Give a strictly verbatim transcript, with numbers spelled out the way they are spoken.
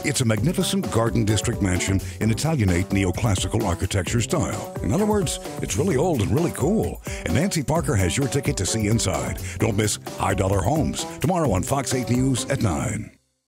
It's a magnificent Garden District mansion in Italianate neoclassical architecture style. In other words, it's really old and really cool. And Nancy Parker has your ticket to see inside. Don't miss High Dollar Homes tomorrow on Fox eight News at nine.